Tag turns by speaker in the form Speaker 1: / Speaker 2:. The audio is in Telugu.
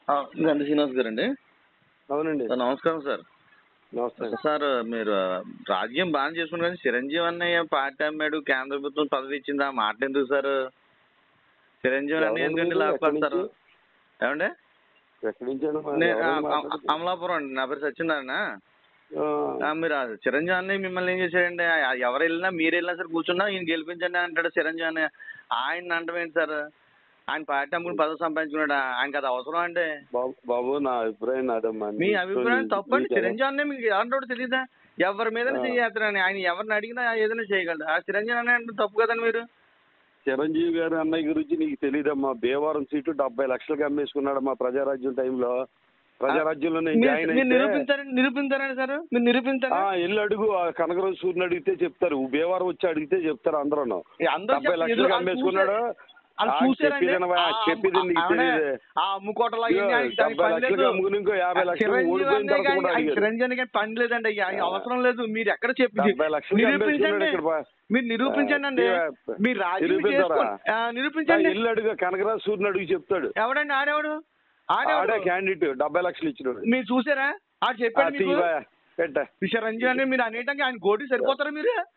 Speaker 1: గంట శ్రీనివాస్ గారండి.
Speaker 2: అవునండి.
Speaker 1: సార్ నమస్కారం సార్.
Speaker 2: నమస్తే.
Speaker 1: సార్ మీరు రాజకీయం బాగానే చేసుకున్నారు కానీ చిరంజీవి అన్నయ్య పార్టీ అమ్మాడు, కేంద్ర ప్రభుత్వం పదవి ఇచ్చింది, ఆ మాట ఎందుకు సార్? చిరంజీవి అన్నయ్య ఎందుకంటే లాభపడతారు ఏమండి?
Speaker 2: ఎక్కడి నుంచి
Speaker 1: అమలాపురం అండి. నా పేరు సత్యనారాయణ. మీరు చిరంజీవి అన్నయ్య మిమ్మల్ని ఏం చేశాడండి? ఎవరు వెళ్ళినా మీరు వెళ్ళినా సరే కూర్చున్నా ఈయన గెలిపించండి అంటాడు చిరంజీవి అన్నయ్య. ఆయన అంటాం ఏంటి సార్? ఆయన పార్టీ అమ్ముకుని పదవి సంపాదించుకున్నాడా? ఆయనకి అది అవసరం అంటే?
Speaker 2: బాబు నా అభిప్రాయం నాదమ్మా.
Speaker 1: మీ అభిప్రాయం తప్పండి. చిరంజీవి అన్నయ్య మీకు ఎలాంటి తెలియదా? ఎవరి మీద చేస్తారని ఆయన ఎవరిని అడిగినా ఏదైనా చేయగలడు. ఆ చిరంజీవి అన్నయ్య అంటే తప్పు కదండి మీరు.
Speaker 2: చిరంజీవి గారు అన్నయ్య గురించి నీకు తెలియదమ్మా. భీమవరం సీటు 70 లక్షలకు అమ్మేసుకున్నాడు మా ప్రజారాజ్యం టైంలో. ప్రజారాజ్యంలో
Speaker 1: నిరూపించారండి సార్. మీరు నిరూపించారా?
Speaker 2: వెళ్ళి అడుగు, కనకరాజు సూర్యుని అడిగితే చెప్తారు. భీమవరం వచ్చి అడిగితే చెప్తారు. అందరూ 70 లక్షలకు అమ్మేసుకున్నాడు.
Speaker 1: చిరంజీవి పని లేదండి. అవసరం లేదు. మీరు ఎక్కడ చెప్పి నిరూపించండి. మీరు నిరూపించండి అండి. మీరు నిరూపించండి.
Speaker 2: ఇల్లు అడుగు, కనకరాజు సూర్యుని అడిగి చెప్తాడు.
Speaker 1: ఎవడండి ఆడేవాడు?
Speaker 2: ఆడే క్యాండిడేట్ 70 లక్షలు ఇచ్చినాడు.
Speaker 1: మీరు చూసారా? ఆడు చెప్పాడు చిరంజీవి అని. మీరు అనేటంగా ఆయన గోటి సరిపోతారా మీరు?